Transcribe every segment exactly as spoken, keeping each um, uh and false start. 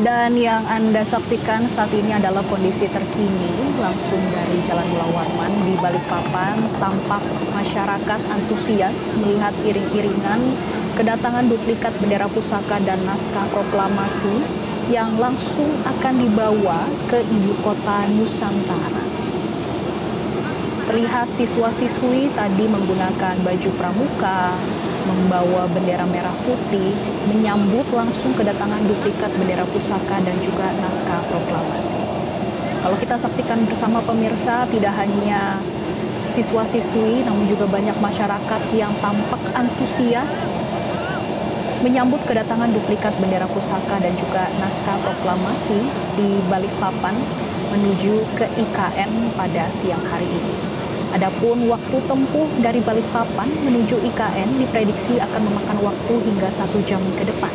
Dan yang Anda saksikan saat ini adalah kondisi terkini langsung dari Jalan Mula Warman di Balikpapan. Tampak masyarakat antusias melihat iring-iringan kedatangan duplikat bendera pusaka dan naskah proklamasi yang langsung akan dibawa ke ibu kota Nusantara. Terlihat siswa-siswi tadi menggunakan baju pramuka, membawa bendera merah putih, menyambut langsung kedatangan duplikat bendera pusaka dan juga naskah proklamasi. Kalau kita saksikan bersama pemirsa, tidak hanya siswa-siswi, namun juga banyak masyarakat yang tampak antusias menyambut kedatangan duplikat bendera pusaka dan juga naskah proklamasi di Balikpapan menuju ke I K N pada siang hari ini. Adapun waktu tempuh dari Balikpapan menuju I K N diprediksi akan memakan waktu hingga satu jam ke depan.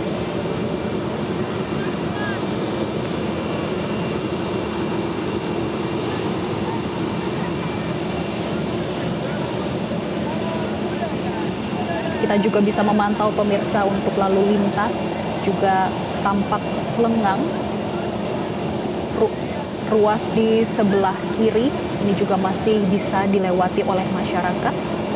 Kita juga bisa memantau pemirsa untuk lalu lintas juga tampak lengang. Ru- ruas di sebelah kiri ini juga masih bisa dilewati oleh masyarakat.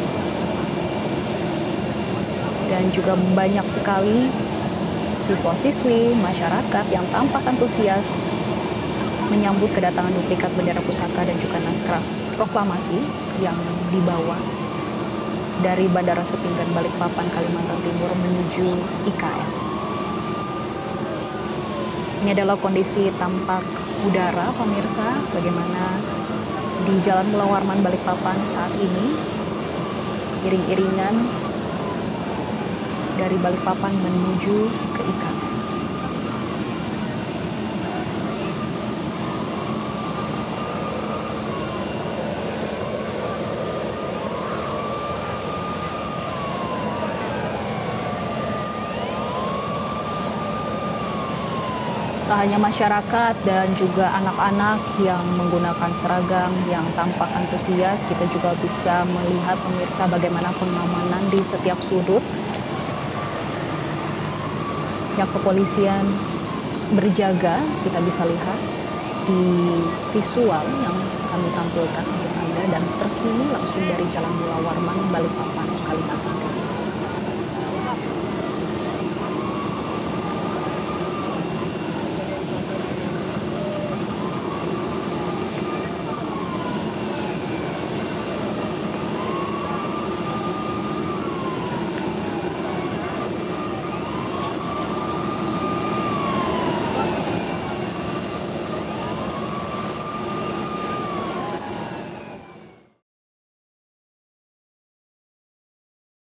Dan juga banyak sekali siswa-siswi, masyarakat yang tampak antusias menyambut kedatangan duplikat bendera pusaka dan juga naskah proklamasi yang dibawa dari Bandara Sepinggan Balikpapan, Kalimantan Timur menuju I K N. Ini adalah kondisi tampak udara, pemirsa, bagaimana di Jalan Mula Warman Balikpapan saat ini. Iring-iringan dari Balikpapan menuju ke I K N. Tak hanya masyarakat dan juga anak-anak yang menggunakan seragam yang tampak antusias, kita juga bisa melihat pemirsa bagaimana pengamanan di setiap sudut. Pihak kepolisian berjaga, kita bisa lihat di visual yang kami tampilkan untuk Anda dan terkini langsung dari Jalan Mula Warman, Balikpapan, Kalimantan Timur.